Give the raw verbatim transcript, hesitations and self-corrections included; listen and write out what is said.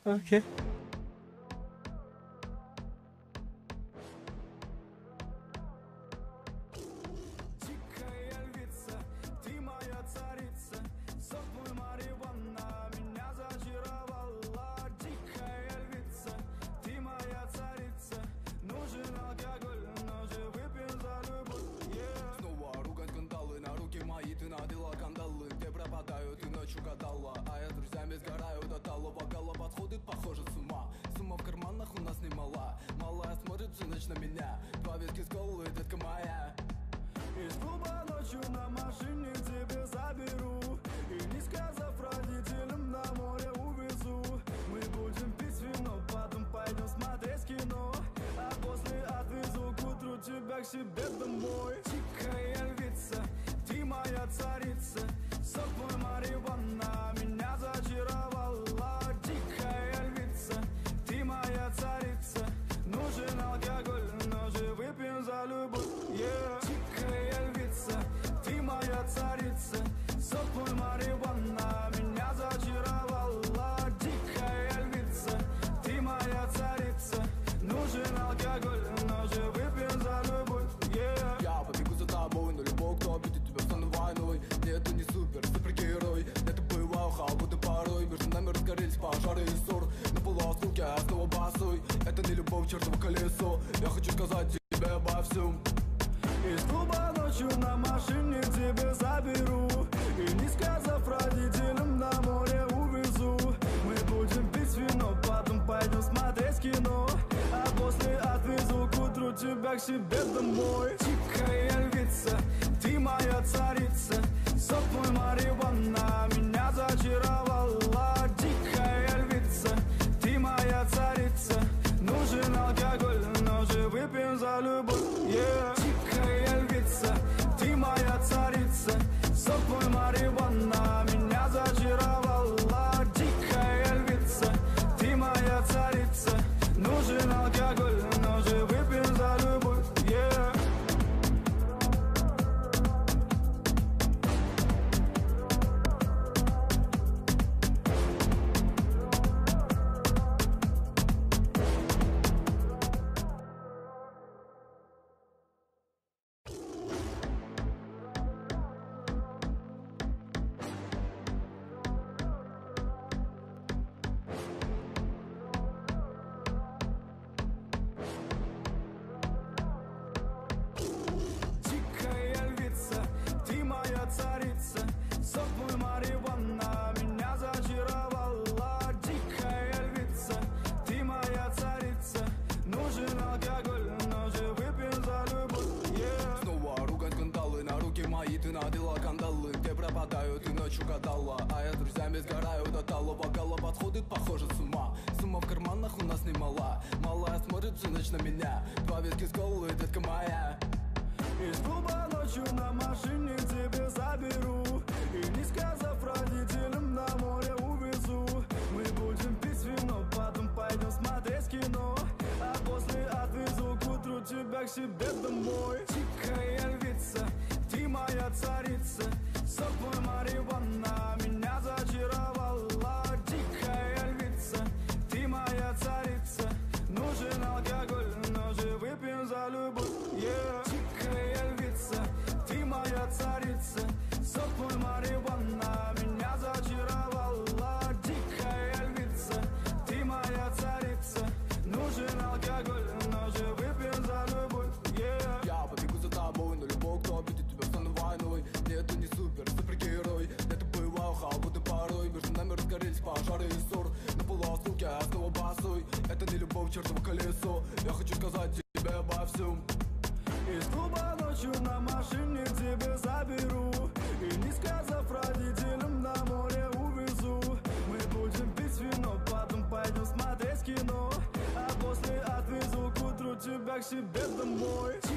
Окей. На меня два виски с колой, детка моя. Из клуба ночью на машине тебе заберу, и не сказав родителям, на море увезу. Мы будем пить вино, потом пойдем смотреть кино, а после отвезу к утру тебя к себе домой. Дикая львица, ты моя царица, сок мой марихуана меня зачаровала. Дикая львица, ты моя царица, нужен алкоголь, но же выпьем за любовь, yeah. Дикая львица, ты моя царица, сок мой марихуана меня зачаровала. Дикая львица, ты моя царица, нужен алкоголь, но же выпьем за любовь, yeah. Я побегу за тобой, но любой, кто обидит тебя, стану войной. Нет, ты не супер, супергерой, это бывало халбуты порой. Между нами разгорелись пожары и ссор, на полуосколке я снова босой. Это не любовь, чертово колесо, я хочу сказать тебе обо всем. Из клуба ночью на машине тебе заберу, и не сказав родителям, на море увезу. Мы будем пить вино, потом пойдем смотреть кино, а после отвезу к утру тебя к себе домой. Дикая львица, ты моя царица, сок мой марихуана меня зачаровала. Дикая львица, ты моя царица, нужен алкоголь, но же выпьем за любовь, yeah. Дикая львица, ты моя царица, сок мой марихуана меня зачаровала. Дикая львица, ты моя царица, нужен алкоголь, но же выпьем за любовь, yeah. Дикая львица, ты моя царица, сок мой марихуана меня зачаровала. Дикая львица, ты моя царица, нужен алкоголь, но же выпьем за любовь, yeah. Снова ругань скандалы, на руки мои ты надела кандалы. Где пропадаю, ты ночью гадала, а я с друзьями сгораю до талого. Голова сходит, похоже, с ума. Сумма в карманах у нас немала. Малая смотрит всю ночь на меня, два виски с колой, детка моя. Из клуба ночью на машине тебе заберу, и не сказав родителям, на море увезу. Мы будем пить вино, потом пойдем смотреть кино, а после отвезу к утру тебя к себе домой. Дикая львица, ты моя царица, сок мой марихуана меня зачаровала. Дикая львица, ты моя царица, нужен алкоголь, но же выпьем за любовь, yeah. Дикая львица, ты моя царица, сок мой марихуана меня зачаровала. Дикая львица, ты моя царица, нужен алкоголь, но же выпьем за любовь, yeah. Я побегу за тобой, но любой, кто обидит тебя, стану войной. Нет, ты не супер, супергерой, это бывало халбуты порой. Между нами разгорелись пожары и ссор, на полуосколке я снова босой. Это не любовь, чертово колесо, я хочу сказать тебе обо всем. Из клуба ночью на машине тебе заберу, и не сказав родителям, на море увезу. Мы будем пить вино, потом пойдем смотреть кино, а после отвезу к утру тебя к себе домой.